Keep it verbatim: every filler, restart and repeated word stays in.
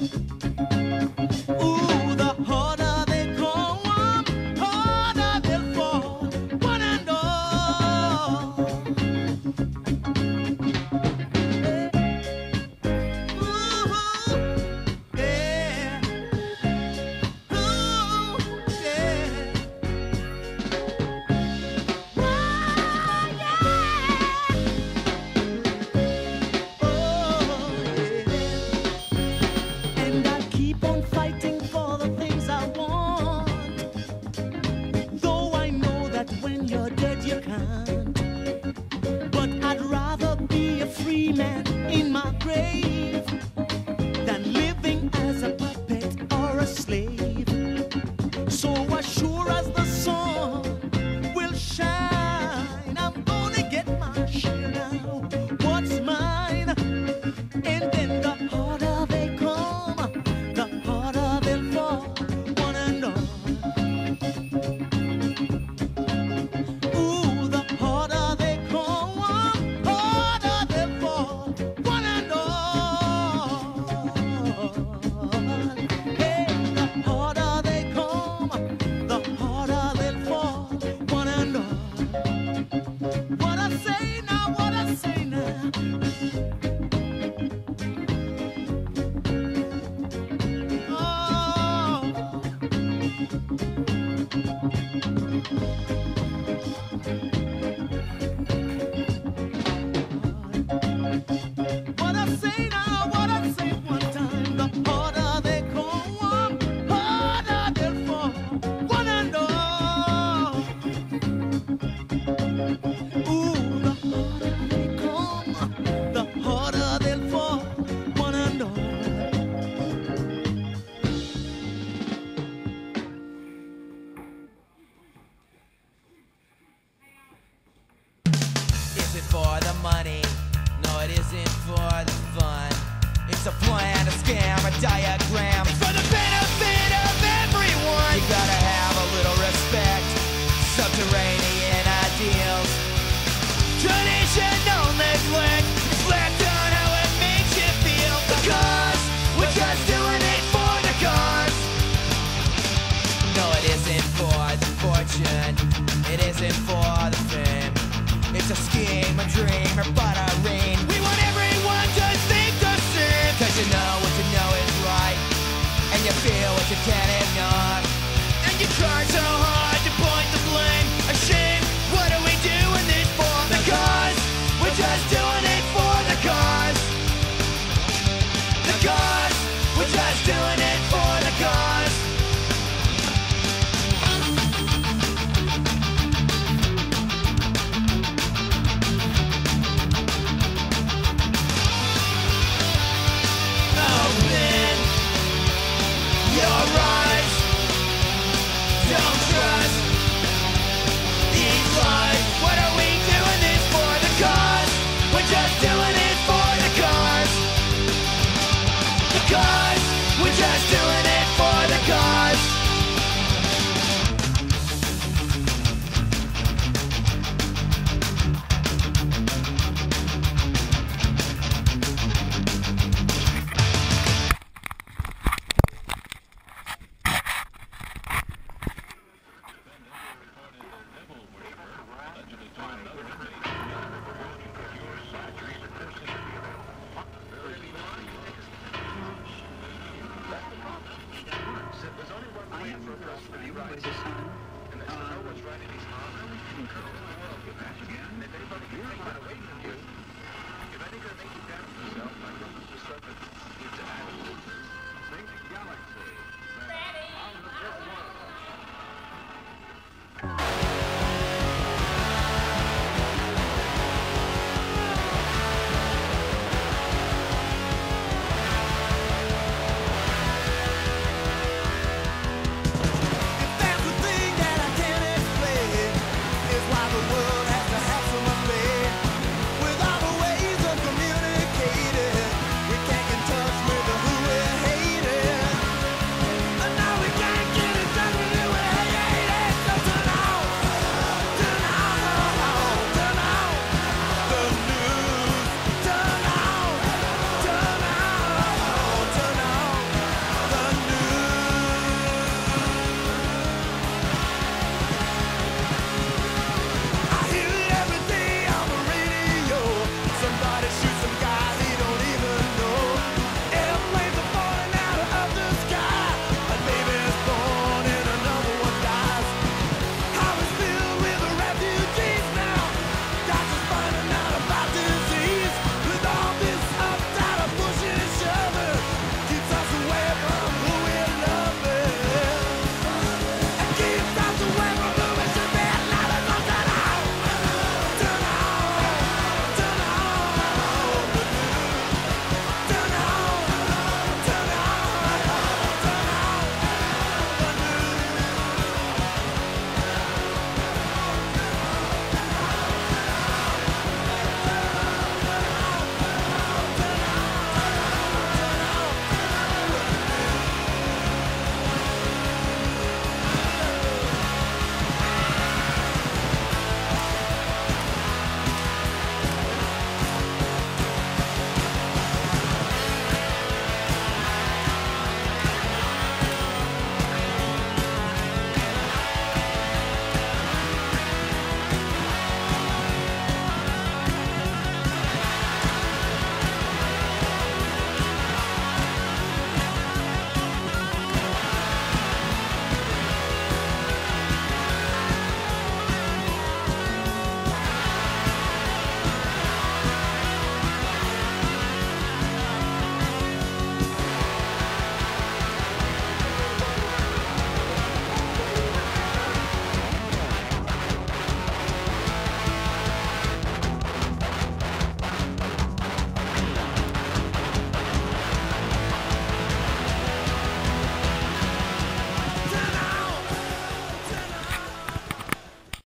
Ooh, the harder they come, harder they'll fall, one and all. Ooh, yeah. Ooh, yeah. Oh, yeah. And I keep on fighting for the things I want, though I know that when you're dead you can't. But I'd rather be a free man in my grave than living as a puppet or a slave. So as sure as the sun will shine, I'm gonna get my share now. What's mine? And then the harder they come, the harder they'll fall, one and all. Ooh, the harder they come, harder they'll fall, one and all. Hey, the harder they come, the harder they'll fall, one and all. What I say now, what I say now. What I say now, what I say one time, the harder they come, harder they'll fall, one and all. Ooh, the harder they come, the harder they'll fall, one and all. Is it for the money? No, it isn't for the fun. It's a plan, a scam, a diagram. It's for the benefit of everyone. You gotta have a little respect. Subterranean ideals. Traditional neglect. Reflect on how it makes you feel. The cause, we're just doing it for the cause. No, it isn't for the fortune. It isn't for the fame. It's a scheme, a dream, or buttering. We want everyone to think the same. Cause you know what you know is right, and you feel what you can't ignore. And you try so hard to point the blame. A shame, what are we doing this for? The cause, we're just doing it for the cause. The cause, we're just doing it for the cause. Open your eyes. Don't trust these lies. What are we doing this for? The cause. We're just doing it for the cause. The cause. We're just doing it for the cause. And that's to know what's right in his heart. If you ask again, if anybody can take that away from you,